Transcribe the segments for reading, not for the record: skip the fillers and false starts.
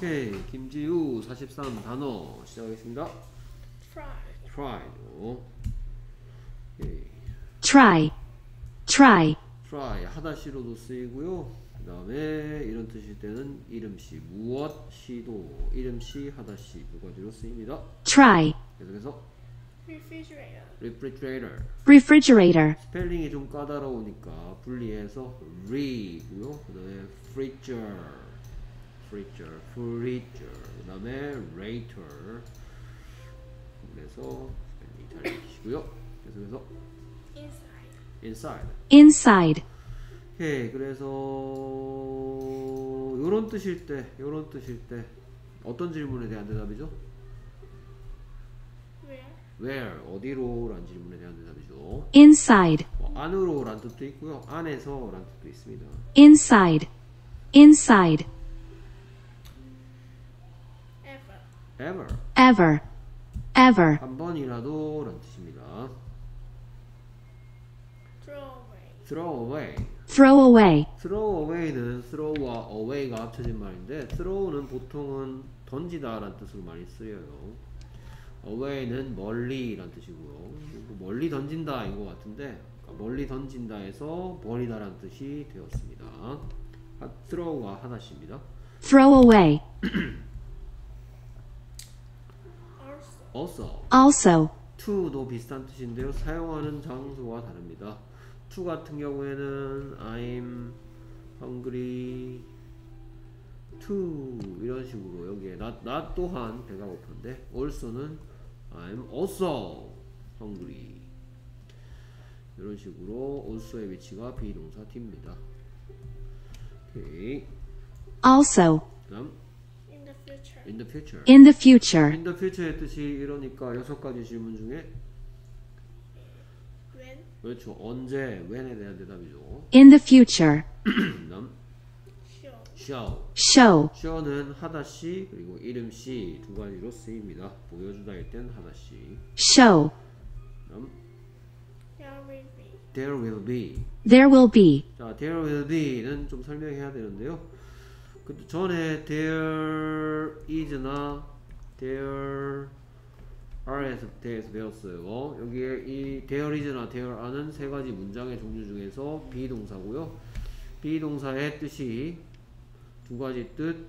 오케이. 김지우 43 단어 시작하겠습니다. try. 오케이. try, try, try 하다시로도 쓰이고요. 그 다음에 이런 뜻일 때는 이름시 무엇 시도 이름시 하다시 두 가지로 쓰입니다. try, 계속해서 refrigerator, refrigerator refrigerator, 스펠링이 좀 까다로우니까 분리해서 re고요. 그 다음에 freezer 그 다음에 rator 그래서 스펠링 잘 익히시고요. 계속해서 inside, inside, 오케이. 그래서 요런 뜻일 때 어떤 질문에 대한 대답이죠? where 어디로? 라는 질문에 대한 대답이죠. inside, 안으로 란 뜻도 있고요. 안에서 란 뜻도 있습니다. inside, inside, ever, ever, ever, 한 번이라도 란 뜻입니다. throw away, throw away, throw away는 throw와 away가 합쳐진 말인데 throw는 보통은 던지다 라는 뜻으로 많이 쓰여요. away는 멀리 란 뜻이고요. 멀리 던진다 인 것 같은데 멀리 던진다 해서 버리다 라는 뜻이 되었습니다. throw가 하나씩입니다. throw away, also, also, to도 비슷한 뜻인데요. 사용하는 장소가 다릅니다. to 같은 경우에는 I'm hungry to 이런 식으로 여기에 나 또한 배가 고픈데 also는 I'm also hungry 이런 식으로 also의 위치가 비동사 T입니다. 오케이. also, 그다음 in the future, in the future in the future, in the future의 뜻이 이러니까 6가지 질문 중에 when, 그렇죠. 언제, when에 대한 대답이죠. in the future, 그다음 show, show. show, show는 하다시 그리고 이름시 두 가지로 쓰입니다. 보여주다일 땐 하다시. show, 그다음 there will be, there will be. there will be, 자, there will be는 좀 설명해야 되는데요. 그 전에 there is나 there are에서 대해서 배웠어요. 여기에 이 there is나 there are는 세 가지 문장의 종류 중에서 비동사고요. 비동사의 뜻이 두 가지 뜻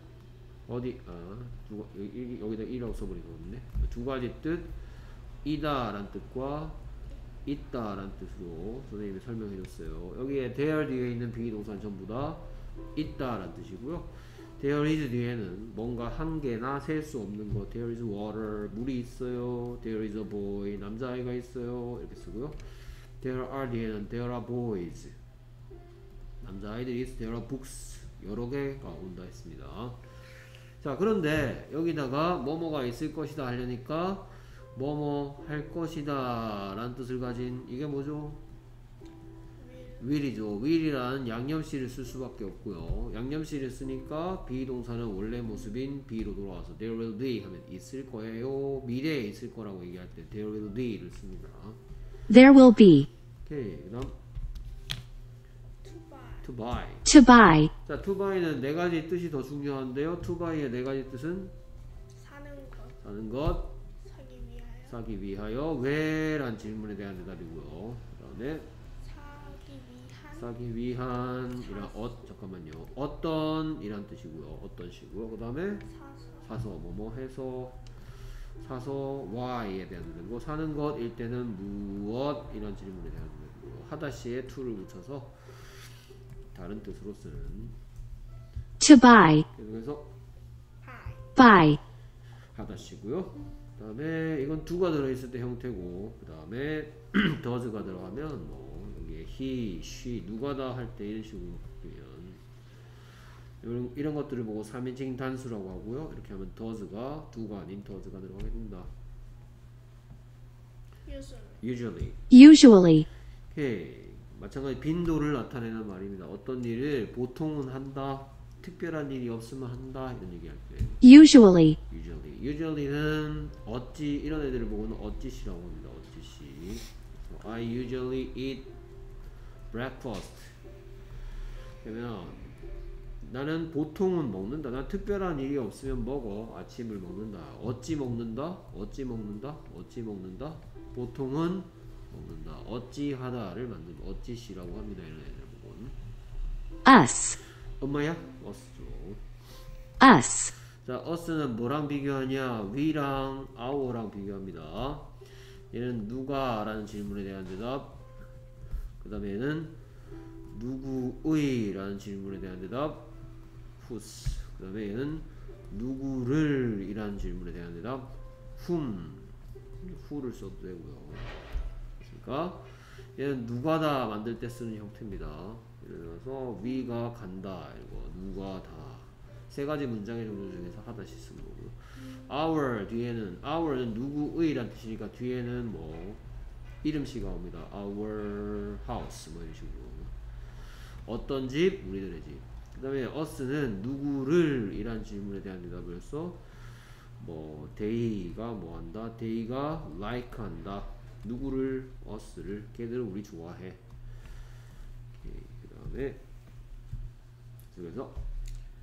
여기다 이라고 써버리거든요. 두 가지 뜻 이다 란 뜻과 있다 란 뜻으로 선생님이 설명해 줬어요. 여기에 there 뒤에 있는 비동사는 전부 다 있다 란 뜻이고요. there is 뒤에는 뭔가 한 개나 셀 수 없는 거 there is water 물이 있어요. there is a boy 남자아이가 있어요. 이렇게 쓰고요. there are 뒤에는 there are boys 남자아이들이 있어 there are books 여러 개가 온다 했습니다. 자, 그런데 여기다가 뭐뭐가 있을 것이다 하려니까 뭐뭐 할 것이다 라는 뜻을 가진 이게 뭐죠? will이죠. will이라는 양념씨를 쓸 수밖에 없고요. 양념씨를 쓰니까 비동사는 원래 모습인 be로 돌아와서 there will be 하면 있을 거예요. 미래에 있을 거라고 얘기할 때 there will be를 씁니다. there will be, 오케이. 그 다음 to buy. to buy, 자, to buy는 네 가지 뜻이 더 중요한데요. to buy의 네 가지 뜻은 사는 것, 사기 위하여, 왜란 질문에 대한 대답이고요. 그 다음에 사기 위한 이란 잠깐만요. 어떤 이란 뜻이고요. 어떤 식으로. 그 다음에 사서 뭐뭐 해서 사서 why에 대한 대답이고 사는 것일 때는 무엇 이런 질문에 대한 대답이고요. 하다시에 to를 붙여서 다른 뜻으로 쓰는 to buy, 계속해서 buy, 하다시고요. 그 다음에 이건 do가 들어있을 때 형태고 그 다음에 does가 들어가면 뭐 여기에 he, she, 누가다 할 때 이런 식으로 바뀌면 이런 것들을 보고 3인칭 단수라고 하고요. 이렇게 하면 does가 do가 아닌 does가 들어가게 됩니다. usually usually, 오케이. 마찬가지 빈도를 나타내는 말입니다. 어떤 일을 보통은 한다, 특별한 일이 없으면 한다 이런 얘기할 때 usually, usually는 어찌 이런 애들을 보고는 어찌시라고 합니다. 어찌시. I usually eat breakfast. 그러면 나는 보통은 먹는다. 난 특별한 일이 없으면 먹어. 아침을 먹는다. 어찌 먹는다? 어찌 먹는다? 어찌 먹는다? 보통은 먹는다. 어찌 하다를 만든 어찌시라고 합니다. 이런 애들 부분. us, 엄마야? us죠. us, 자, us는 뭐랑 비교하냐? we랑 our랑 비교합니다. 얘는 누가 라는 질문에 대한 대답. 그 다음에 얘는 누구의 라는 질문에 대한 대답. whose. 그 다음에 얘는 누구를 이라는 질문에 대한 대답. whom. who를 써도 되고요. 그러니까 얘는 누가다 만들 때 쓰는 형태입니다. 예를 들어서 we가 간다 이거 누가 다 세 가지 문장의 종류 중에서 하나씩 쓰는 거고요. our 뒤에는 our는 누구의 란 뜻이니까 뒤에는 뭐 이름씨가 옵니다. our house 뭐 이런 식으로 어떤 집 우리들의 집. 그 다음에 us는 누구를 이란 질문에 대한 대답을 해서 뭐 they가 뭐 한다 they가 like 한다 누구를 us를 걔들은 우리 좋아해. 그 다음에 그래서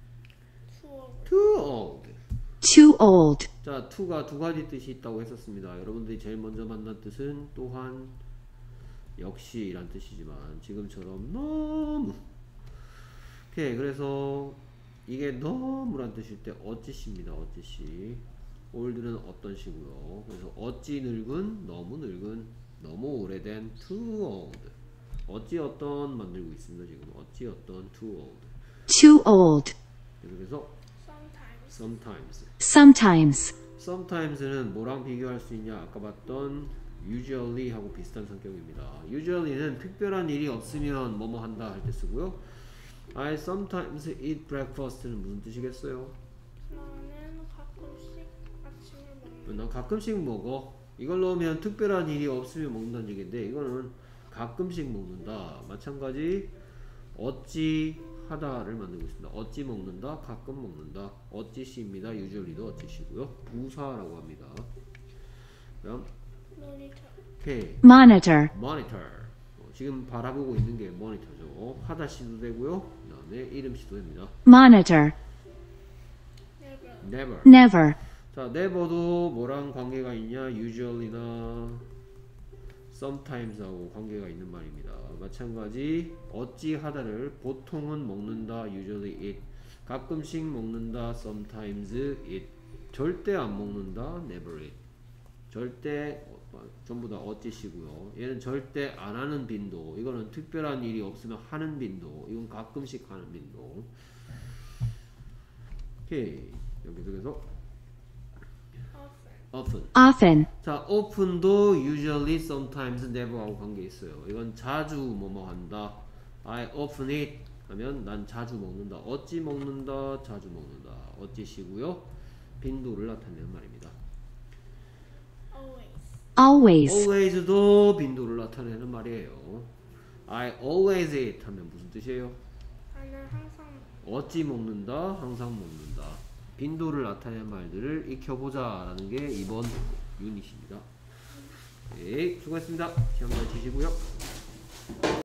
too old. too old, 자, to가 두 가지 뜻이 있다고 했었습니다. 여러분들이 제일 먼저 만난 뜻은 또한 역시 이란 뜻이지만 지금처럼 너무. 오케이, 그래서 이게 너무란 뜻일 때 어찌시입니다. 어찌시. old는 어떤 시고요. 그래서 어찌 늙은, 너무 늙은, 너무 오래된 too old. 어찌 어떤 만들고 있습니다. 지금 어찌 어떤 too old. too old, 그래서 sometimes, sometimes, sometimes는 뭐랑 비교할 수 있냐? 아까 봤던 usually 하고 비슷한 성격입니다. usually는 특별한 일이 없으면 뭐뭐 한다 할 때 쓰고요. I sometimes eat breakfast는 무슨 뜻이겠어요? 나는 가끔씩 아침을 먹는. 난 가끔씩 먹어. 이걸 넣으면 특별한 일이 없으면 먹는다는 얘기인데 이거는 가끔씩 먹는다. 마찬가지 어찌 하다를 만들고 있습니다. 어찌 먹는다, 가끔 먹는다. 어찌시입니다. usually도 어찌시고요. 부사라고 합니다. 그럼 monitor, 오케이. monitor, monitor. 지금 바라보고 있는 게 모니터죠. 하다시도 되고요. 그 다음에 이름시도 됩니다. monitor, never, never. never, 자, never도 뭐랑 관계가 있냐? usually나 sometimes하고 관계가 있는 말입니다. 마찬가지 어찌 하다를 보통은 먹는다 usually eat 가끔씩 먹는다 sometimes eat 절대 안 먹는다 never eat 절대 전부 다 어찌시고요. 얘는 절대 안 하는 빈도 이거는 특별한 일이 없으면 하는 빈도 이건 가끔씩 하는 빈도. 오케이 여기서 그래서 often, often. often, 자, often도 usually, sometimes, never하고 관계 있어요. 이건 자주 뭐뭐 한다. I often eat 하면 난 자주 먹는다. 어찌 먹는다. 자주 먹는다. 어찌시고요. 빈도를 나타내는 말입니다. always, always, always도 빈도를 나타내는 말이에요. I always eat 하면 무슨 뜻이에요? 나는 항상 어찌 먹는다. 항상 먹는다. 빈도를 나타내는 말들을 익혀보자 라는 게 이번 유닛입니다. 네, 수고했습니다. 시험 잘 치시고요.